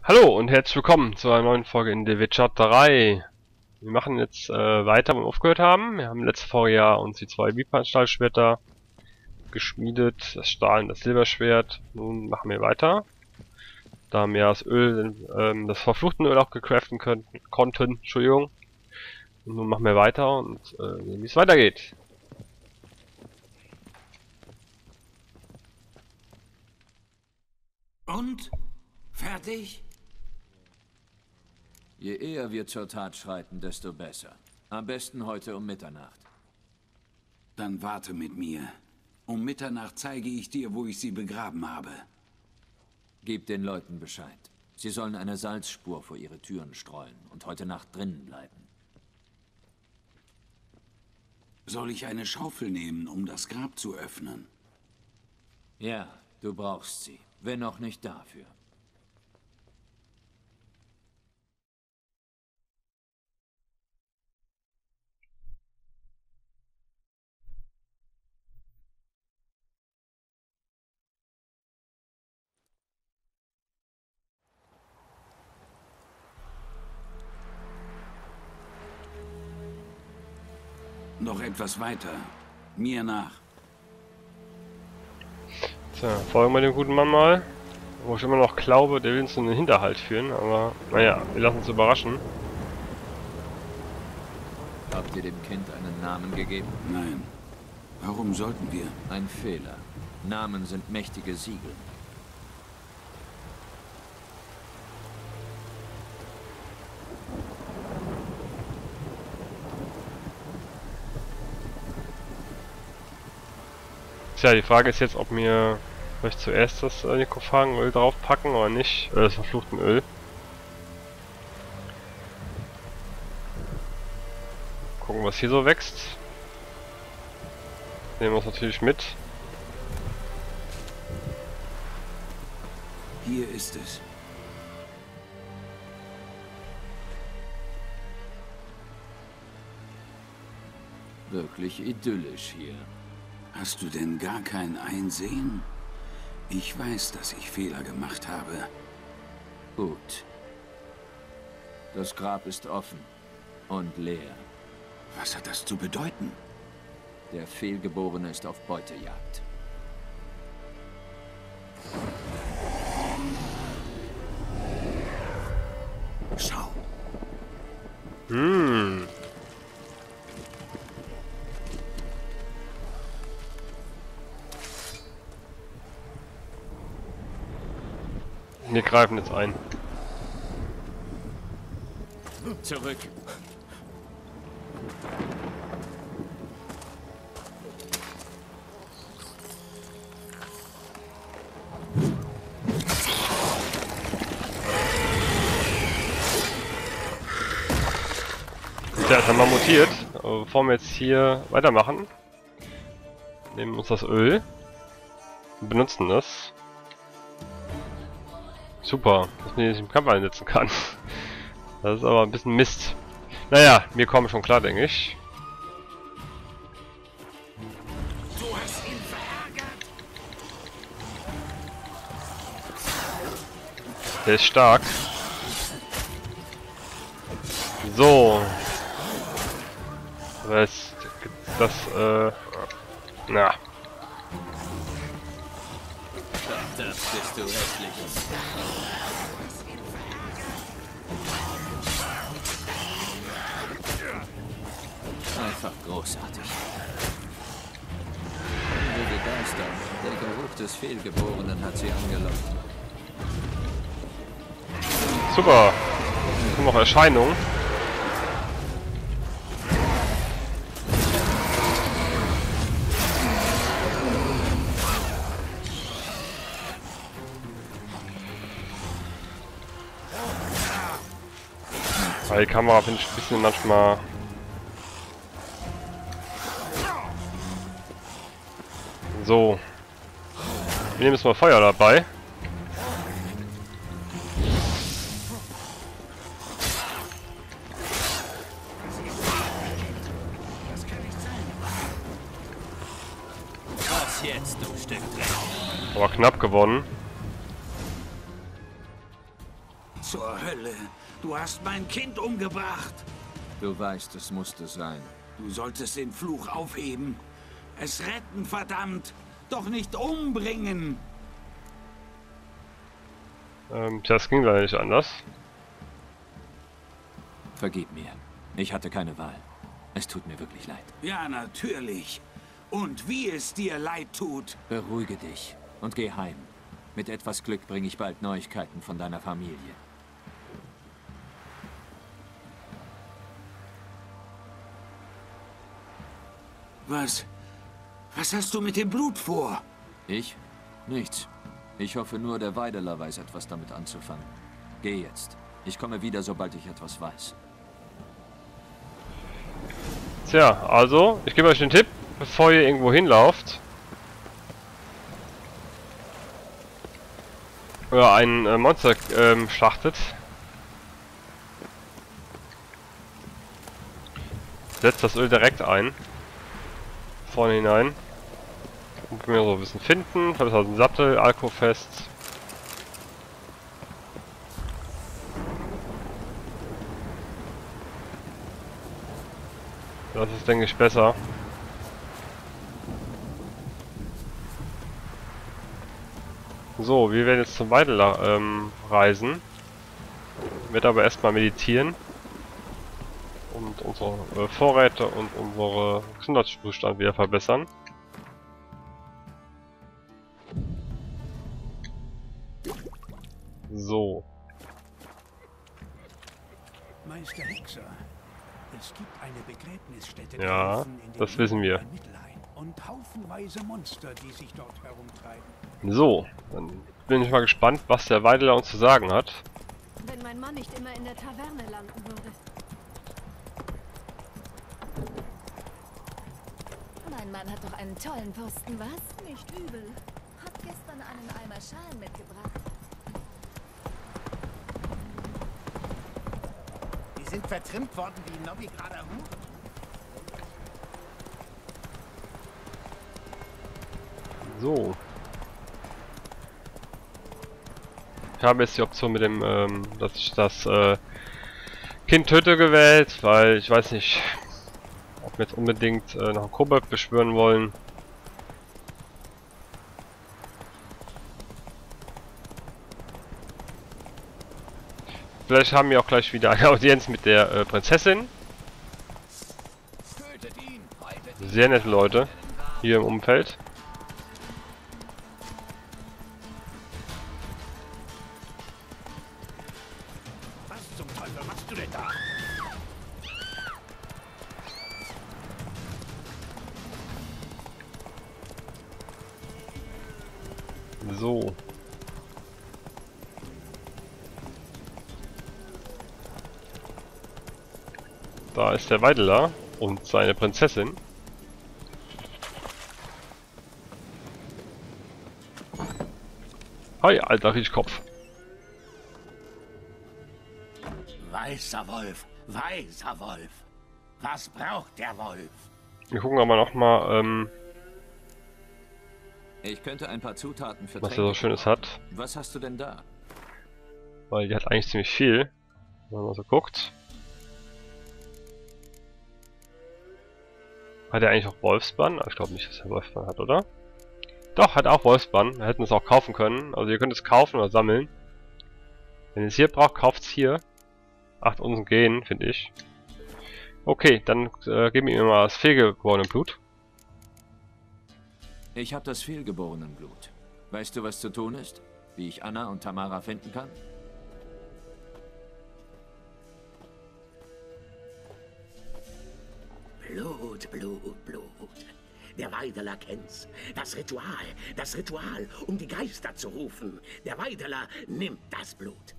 Hallo und herzlich willkommen zu einer neuen Folge in The Witcher 3. Wir machen jetzt weiter, wo wir aufgehört haben. Wir haben letzte Folge ja uns die zwei Vipan-Stahlschwerter geschmiedet, das Stahl und das Silberschwert. Nun machen wir weiter. Da haben wir das Öl, das verfluchten Öl auch gecraften konnten, Entschuldigung. Und nun machen wir weiter und sehen, wie es weitergeht. Und? Fertig? Je eher wir zur Tat schreiten, desto besser. Am besten heute um Mitternacht. Dann warte mit mir. Um Mitternacht zeige ich dir, wo ich sie begraben habe. Gib den Leuten Bescheid. Sie sollen eine Salzspur vor ihre Türen streuen und heute Nacht drinnen bleiben. Soll ich eine Schaufel nehmen, um das Grab zu öffnen? Ja, du brauchst sie. Wenn auch nicht dafür. Noch etwas weiter. Mir nach. Tja, folgen wir dem guten Mann mal. Wo ich immer noch glaube, der will uns in den Hinterhalt führen, aber naja, wir lassen uns überraschen. Habt ihr dem Kind einen Namen gegeben? Nein. Warum sollten wir? Ein Fehler. Namen sind mächtige Siegel. Tja, die Frage ist jetzt, ob wir vielleicht zuerst das Nekrophagenöl draufpacken oder nicht. Das verfluchten Öl. Gucken, was hier so wächst. Nehmen wir es natürlich mit. Hier ist es. Wirklich idyllisch hier. Hast du denn gar kein Einsehen? Ich weiß, dass ich Fehler gemacht habe. Gut. Das Grab ist offen und leer. Was hat das zu bedeuten? Der Fehlgeborene ist auf Beutejagd. Schau. Wir greifen jetzt ein. Zurück. Ja, das haben wir mutiert. Aber bevor wir jetzt hier weitermachen, nehmen wir uns das Öl und benutzen das. Super, dass man nicht im Kampf einsetzen kann. Das ist aber ein bisschen Mist. Naja, wir kommen schon klar, denke ich. Du hast ihn verärgert. Der ist stark. So. Was das, na. Das bist du hässlich. Einfach großartig. Liebe Geister, der Geruch des Fehlgeborenen hat sie angelockt. Super. Jetzt kommen noch Erscheinungen. Die Kamera finde ich ein bisschen manchmal so. Wir nehmen jetzt mal Feuer dabei. Was jetzt, du Stück Dreck? Aber knapp gewonnen. zur Hölle? Du hast mein Kind umgebracht. Du weißt, es musste sein. Du solltest den Fluch aufheben. Es retten, verdammt. Doch nicht umbringen. Das ging leider nicht anders. Vergib mir. Ich hatte keine Wahl. Es tut mir wirklich leid. Ja, natürlich. Und wie es dir leid tut. Beruhige dich und geh heim. Mit etwas Glück bringe ich bald Neuigkeiten von deiner Familie. Was hast du mit dem Blut vor? Ich? Nichts. Ich hoffe nur, der Weideler weiß etwas damit anzufangen. Geh jetzt. Ich komme wieder, sobald ich etwas weiß. Tja, also, ich gebe euch den Tipp, bevor ihr irgendwo hinlauft. Oder ein Monster schlachtet. Setzt das Öl direkt ein. Vorne hinein. Und mir so ein bisschen finden. Verbessert den Sattel, alkofest. Das ist, denke ich, besser. So, wir werden jetzt zum Weideler reisen. Ich werde aber erstmal meditieren. Und unsere Vorräte und unsere Gesundheitszustand wieder verbessern. So. Meister Hexer, es gibt eine Begräbnisstätte Ja, draußen in den das wissen wir. Süden Mittelhain und haufenweise Monster, die sich dort herumtreiben. So, dann bin ich mal gespannt, was der Weideler uns zu sagen hat. Wenn mein Mann nicht immer in der Taverne landen würde. Mein Mann hat doch einen tollen Posten, was? Nicht übel. Hat gestern einen Eimer Schalen mitgebracht. Die sind vertrimmt worden wie Novigrader Huhn. So. Ich habe jetzt die Option mit dem, dass ich das Kind töte gewählt, weil ich weiß nicht, ob wir jetzt unbedingt noch einen Kobold beschwören wollen. Vielleicht haben wir auch gleich wieder eine Audienz mit der Prinzessin. Sehr nette Leute hier im Umfeld. Was zum Teufel machst du denn da? So. Da ist der Weideler und seine Prinzessin. Hi, alter Riechkopf. Weißer Wolf, weißer Wolf. Was braucht der Wolf? Wir gucken aber noch mal, Ich könnte ein paar Zutaten für was er so Schönes hat. Was hast du denn da? Weil die hat eigentlich ziemlich viel. Wenn man mal so guckt. Hat er eigentlich auch Wolfsbann? Ich glaube nicht, dass er Wolfsbann hat, oder? Doch, hat auch Wolfsbann. Wir hätten es auch kaufen können. Also ihr könnt es kaufen oder sammeln. Wenn ihr es hier braucht, kauft es hier. 8 Unsen gehen, finde ich. Okay, dann geben wir ihm mal das fehlgeborene Blut. Ich habe das fehlgeborenen Blut. Weißt du, was zu tun ist? Wie ich Anna und Tamara finden kann? Blut, Blut, Blut. Der Weideler kennt's. Das Ritual, um die Geister zu rufen. Der Weideler nimmt das Blut.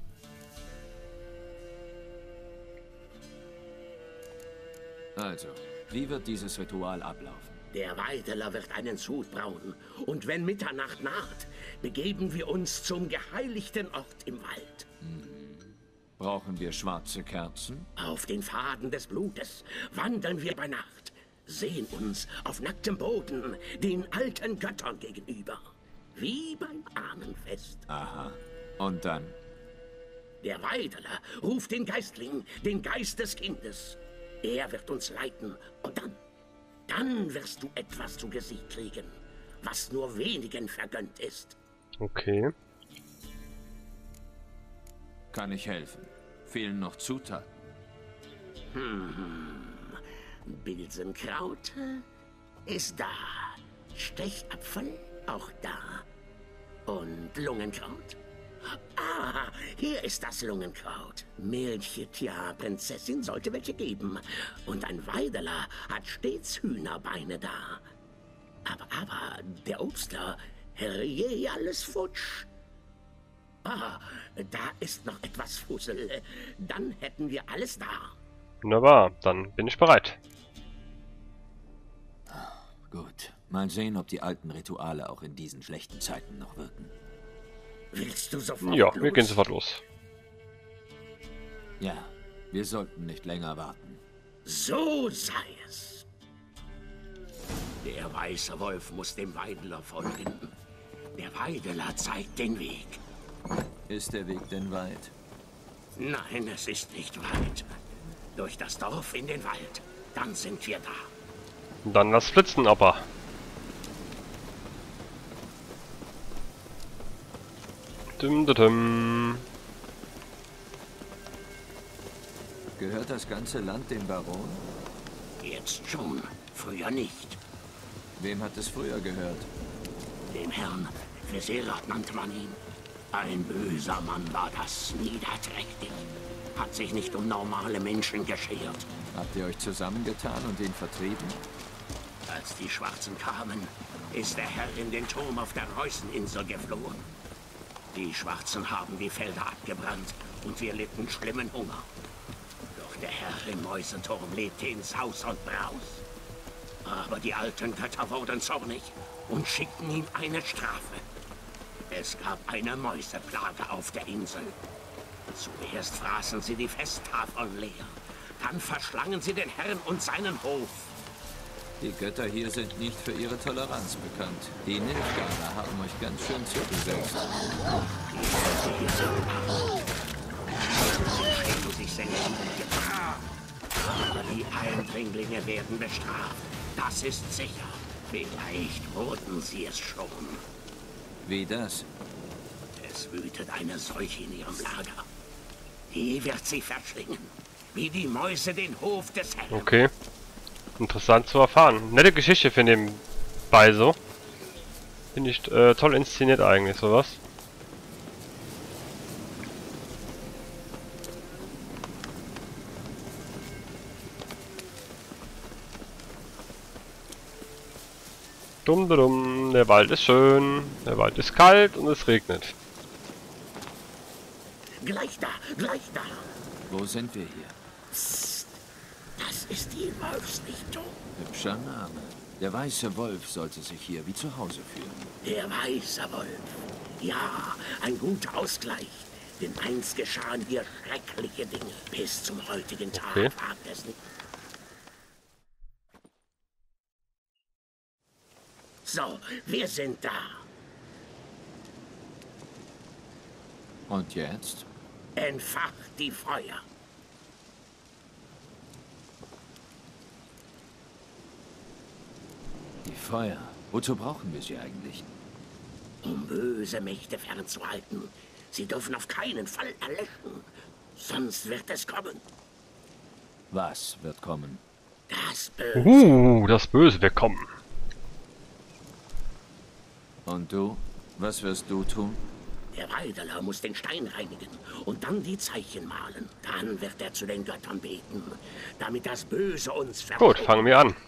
Also, wie wird dieses Ritual ablaufen? Der Weideler wird einen Sud brauen. Und wenn Mitternacht naht, begeben wir uns zum geheiligten Ort im Wald. Brauchen wir schwarze Kerzen? Auf den Faden des Blutes wandern wir bei Nacht, sehen uns auf nacktem Boden den alten Göttern gegenüber. Wie beim Ahnenfest. Aha. Und dann? Der Weideler ruft den Geistling, den Geist des Kindes. Er wird uns leiten und dann wirst du etwas zu Gesicht kriegen, was nur wenigen vergönnt ist. Okay. Kann ich helfen? Fehlen noch Zutaten. Bilsenkraut ist da. Stechapfel auch da. Und Lungenkraut? Ah, hier ist das Lungenkraut. Milch, tja, Prinzessin sollte welche geben. Und ein Weideler hat stets Hühnerbeine da. Aber der Obstler, herrje, alles futsch. Ah, da ist noch etwas Fussel. Dann hätten wir alles da. Wunderbar, dann bin ich bereit. Gut. Mal sehen, ob die alten Rituale auch in diesen schlechten Zeiten noch wirken. Willst du sofort Ja, los? wir gehen sofort los. Ja, wir sollten nicht länger warten. So sei es. Der weiße Wolf muss dem Weideler folgen. Der Weideler zeigt den Weg. Ist der Weg denn weit? Nein, es ist nicht weit. Durch das Dorf in den Wald. Dann sind wir da. Dann lass flitzen, Opa. Dum, dum, dum. Gehört das ganze Land dem Baron? Jetzt schon, früher nicht. Wem hat es früher gehört? Dem Herrn Viserat nannte man ihn. Ein böser Mann war das, niederträchtig. Hat sich nicht um normale Menschen geschert. Habt ihr euch zusammengetan und ihn vertrieben? Als die Schwarzen kamen, ist der Herr in den Turm auf der Reußeninsel geflohen. Die Schwarzen haben die Felder abgebrannt und wir litten schlimmen Hunger. Doch der Herr im Mäuseturm lebte ins Haus und Braus. Aber die alten Götter wurden zornig und schickten ihm eine Strafe. Es gab eine Mäuseplage auf der Insel. Zuerst fraßen sie die Festtafeln leer. Dann verschlangen sie den Herrn und seinen Hof. Die Götter hier sind nicht für ihre Toleranz bekannt. Die Nilfgaarder haben euch ganz schön zugesetzt. Die Leute hier sind arm. Sie schämen sich selbst in Gefahr. Aber die Eindringlinge werden bestraft. Das ist sicher. Vielleicht wurden sie es schon. Wie das? Es wütet eine Seuche in ihrem Lager. Die wird sie verschlingen. Wie die Mäuse den Hof des Herrn. Okay. Interessant zu erfahren. Nette Geschichte für den Beiso. Finde ich toll inszeniert eigentlich, sowas. Dumm, dumm, der Wald ist schön, der Wald ist kalt und es regnet. Gleich da, gleich da. Wo sind wir hier? Psst. Das ist die Wolfsrichtung. Hübscher Name. Der weiße Wolf sollte sich hier wie zu Hause fühlen. Der weiße Wolf. Ja, ein guter Ausgleich. Denn einst geschahen hier schreckliche Dinge. Bis zum heutigen Tag Okay. wagt es nicht. So, wir sind da. Und jetzt? Entfacht die Feuer. Die Feuer. Wozu brauchen wir sie eigentlich? Um böse Mächte fernzuhalten. Sie dürfen auf keinen Fall erlöschen. Sonst wird es kommen. Was wird kommen? Das Böse. Das Böse wird kommen. Und du? Was wirst du tun? Der Weideler muss den Stein reinigen und dann die Zeichen malen. Dann wird er zu den Göttern beten, damit das Böse uns Gut, verfolgt. fangen wir an.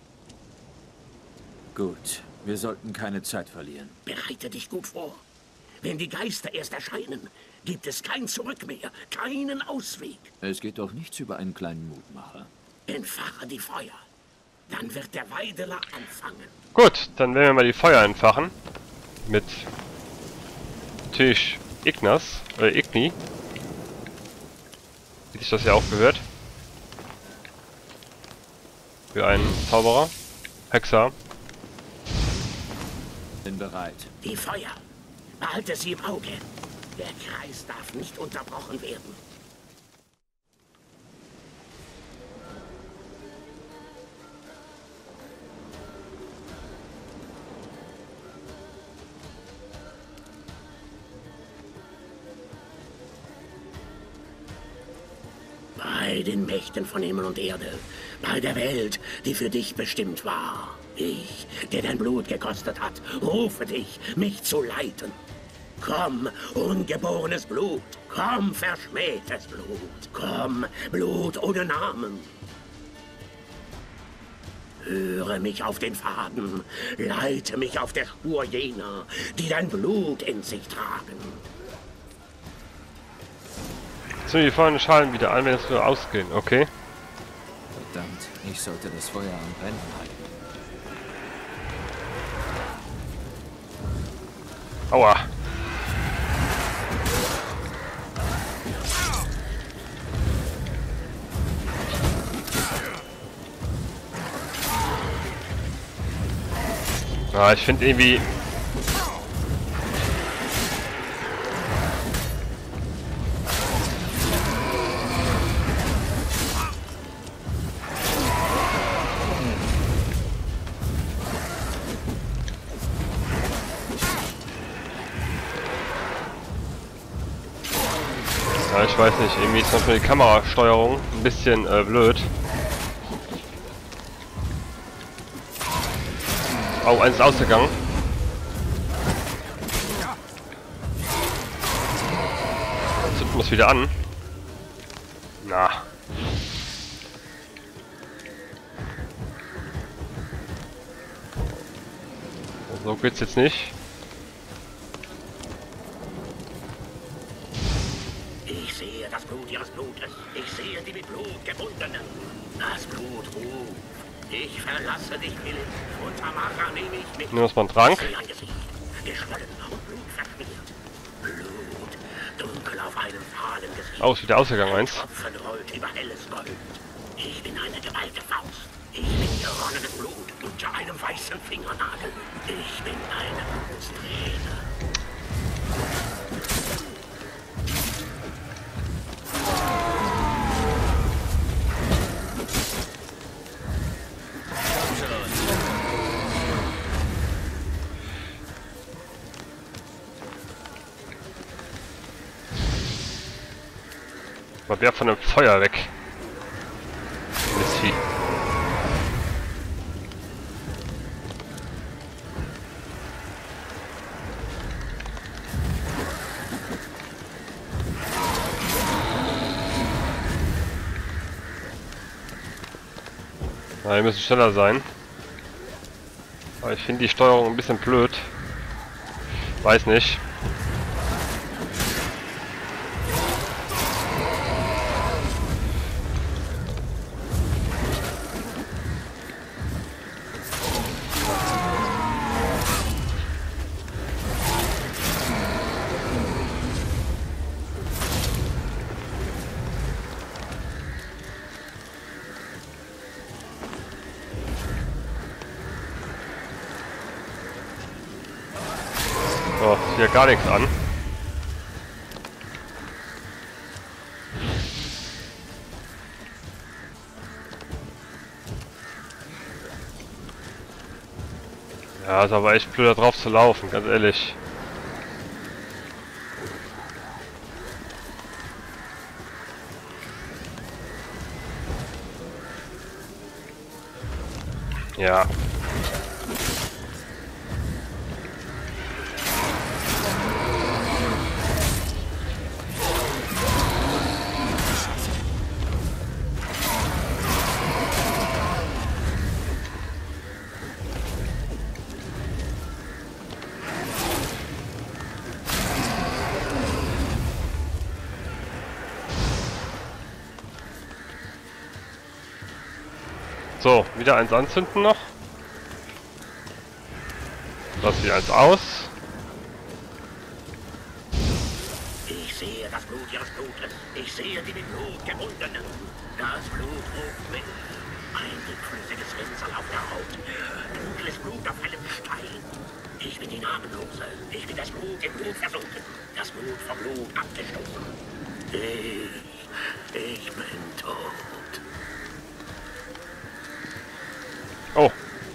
Gut, wir sollten keine Zeit verlieren. Bereite dich gut vor. Wenn die Geister erst erscheinen, gibt es kein Zurück mehr, keinen Ausweg. Es geht doch nichts über einen kleinen Mutmacher. Entfache die Feuer. Dann wird der Weideler anfangen. Gut, dann werden wir mal die Feuer entfachen. Mit natürlich Igni. Wie sich das ja auch gehört. Für einen Zauberer. Hexer. Bin bereit. Die Feuer. Behalte sie im Auge. Der Kreis darf nicht unterbrochen werden. Bei den Mächten von Himmel und Erde, bei der Welt, die für dich bestimmt war. Ich, der dein Blut gekostet hat, rufe dich, mich zu leiten. Komm, ungeborenes Blut, komm, verschmähtes Blut, komm, Blut ohne Namen. Höre mich auf den Faden, leite mich auf der Spur jener, die dein Blut in sich tragen. Zünd die vollen Schalen wieder an, wenn es nur ausgehen, okay? Verdammt, ich sollte das Feuer am Brennen halten. Aua! Ah, ich finde irgendwie... Ja, ich weiß nicht, irgendwie ist manchmal die Kamerasteuerung ein bisschen blöd. Oh, eins ist ausgegangen. Dann zünden wir es wieder an. Na. So geht's jetzt nicht. Ich sehe das Blut ihres Blutes. Ich sehe die mit Blut gebundenen. Das Blut ruft. Ich verlasse dich, Philipp. Und Tamara nehme ich mit. Nimm uns mal einen Trank. Ich sehe ein Gesicht. Geschwollen und Blut verschmiert. Blut. Dunkel auf einem fahlen Gesicht. Oh, ist wieder ausgegangen, eins. Tropfen rollt über helles Gold. Ich bin eine geballte Faust. Ich bin geronnenes Blut unter einem weißen Fingernagel. Ich bin eine Blutsträne. Mal wer von dem Feuer weg. Das Vieh. Na, wir müssen schneller sein. Aber ich finde die Steuerung ein bisschen blöd. Weiß nicht. So, ist hier gar nichts an. Ja, ist aber echt blöd, da drauf zu laufen, ganz ehrlich. Ja. So, wieder eins anzünden noch. Lass wieder eins aus. Ich sehe das Blut ihres Blutes. Ich sehe die mit Blut gebundenen. Das Blut ruft mich. Ein dickflüssiges Rinnsal auf der Haut. Dunkles Blut auf einem Stein. Ich bin die Namenlose. Ich bin das Blut im Blut versunken. Das Blut vom Blut abgestoßen. Ich bin tot. Oh.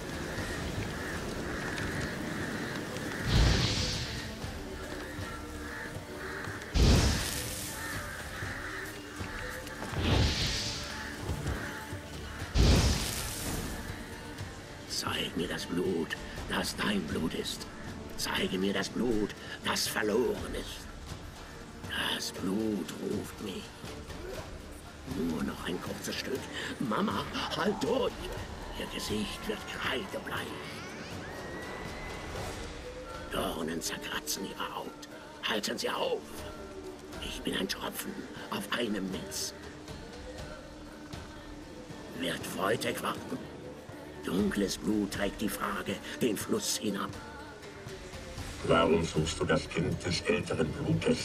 Zeig mir das Blut, das dein Blut ist. Zeige mir das Blut, das verloren ist. Das Blut ruft mich. Nur noch ein kurzes Stück. Mama, halt durch. Ihr Gesicht wird kreidebleich. Dornen zerkratzen ihre Haut. Halten sie auf. Ich bin ein Tropfen auf einem Netz. Wird Wojtek warten? Dunkles Blut trägt die Frage den Fluss hinab. Warum suchst du das Kind des älteren Blutes?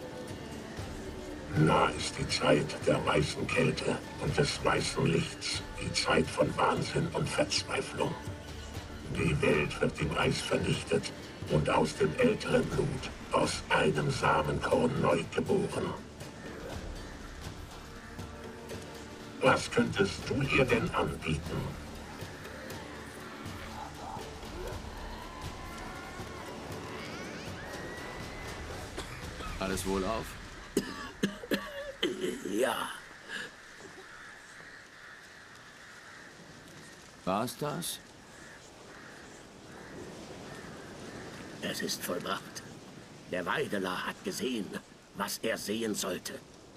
Nah ist die Zeit der weißen Kälte und des weißen Lichts, die Zeit von Wahnsinn und Verzweiflung. Die Welt wird im Eis vernichtet und aus dem älteren Blut, aus einem Samenkorn neu geboren. Was könntest du ihr denn anbieten? Alles wohlauf? Ja, War's das? es ist vollbracht. Der Weideler hat gesehen, was er sehen sollte.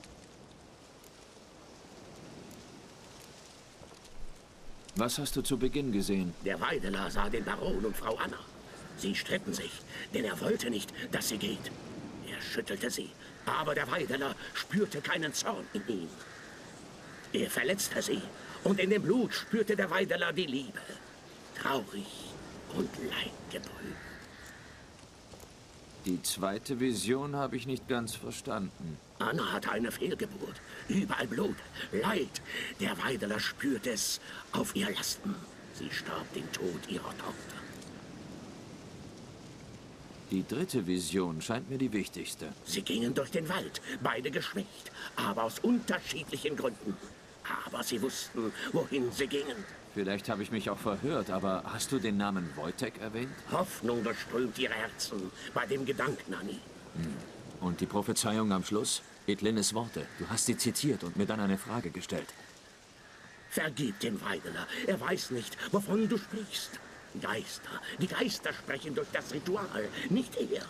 Was hast du zu Beginn gesehen? Der Weideler sah den Baron und Frau Anna. Sie stritten sich, denn er wollte nicht, dass sie geht. Er schüttelte sie, aber der Weideler spürte keinen Zorn in ihm. Er verletzte sie, und in dem Blut spürte der Weideler die Liebe. Traurig und leidgetrübt. Die zweite Vision habe ich nicht ganz verstanden. Anna hatte eine Fehlgeburt. Überall Blut, Leid. Der Weideler spürte es auf ihr Lasten. Sie starb den Tod ihrer Tochter. Die dritte Vision scheint mir die wichtigste. Sie gingen durch den Wald, beide geschwächt, aber aus unterschiedlichen Gründen. Aber sie wussten, wohin sie gingen. Vielleicht habe ich mich auch verhört, aber hast du den Namen Wojtek erwähnt? Hoffnung durchströmt ihre Herzen bei dem Gedanken an ihn. Und die Prophezeiung am Schluss? Edlines Worte. Du hast sie zitiert und mir dann eine Frage gestellt. Vergib dem Weideler, er weiß nicht, wovon du sprichst. Geister, die Geister sprechen durch das Ritual, nicht er.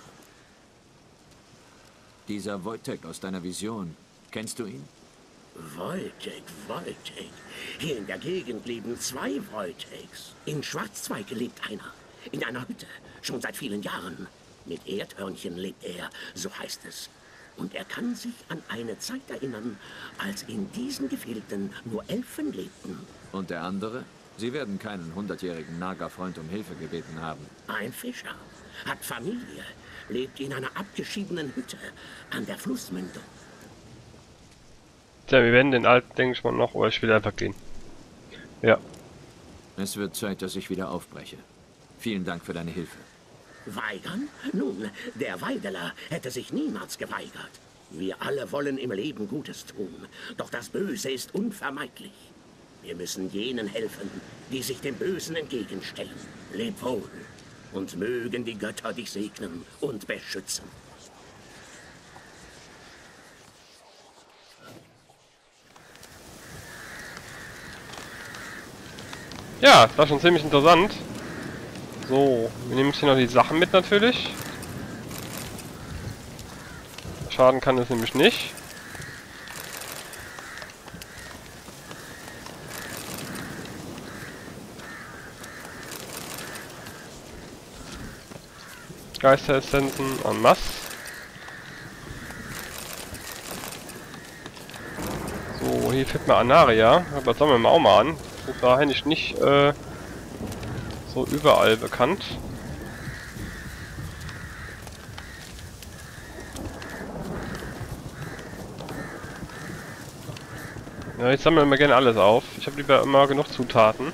Dieser Wojtek aus deiner Vision, kennst du ihn? Wojtek. Hier in der Gegend leben 2 Wojteks. In Schwarzzweige lebt einer. In einer Hütte. Schon seit vielen Jahren. Mit Erdhörnchen lebt er, so heißt es. Und er kann sich an eine Zeit erinnern, als in diesen Gefilden nur Elfen lebten. Und der andere? Sie werden keinen 100-jährigen Naga-Freund um Hilfe gebeten haben. Ein Fischer. Hat Familie. Lebt in einer abgeschiedenen Hütte an der Flussmündung. Tja, wir werden den alten, denke ich mal, noch, oder ich will einfach gehen. Ja. Es wird Zeit, dass ich wieder aufbreche. Vielen Dank für deine Hilfe. Weigern? Nun, der Weideler hätte sich niemals geweigert. Wir alle wollen im Leben Gutes tun, doch das Böse ist unvermeidlich. Wir müssen jenen helfen, die sich dem Bösen entgegenstellen. Leb wohl und mögen die Götter dich segnen und beschützen. Ja, das war schon ziemlich interessant. So, wir nehmen uns hier noch die Sachen mit natürlich. Schaden kann es nämlich nicht. Geisteressenzen en masse. So, hier fehlt mir Anaria. Aber sammeln wir auch mal an. Das ist wahrscheinlich nicht so überall bekannt. Ja, ich sammle immer gerne alles auf. Ich habe lieber immer genug Zutaten.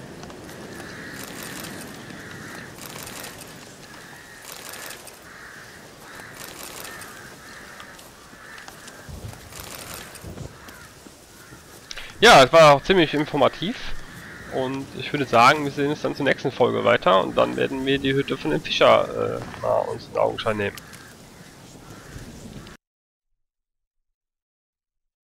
Ja, es war auch ziemlich informativ. Und ich würde sagen, wir sehen uns dann zur nächsten Folge weiter. Und dann werden wir die Hütte von dem Fischer mal uns in Augenschein nehmen.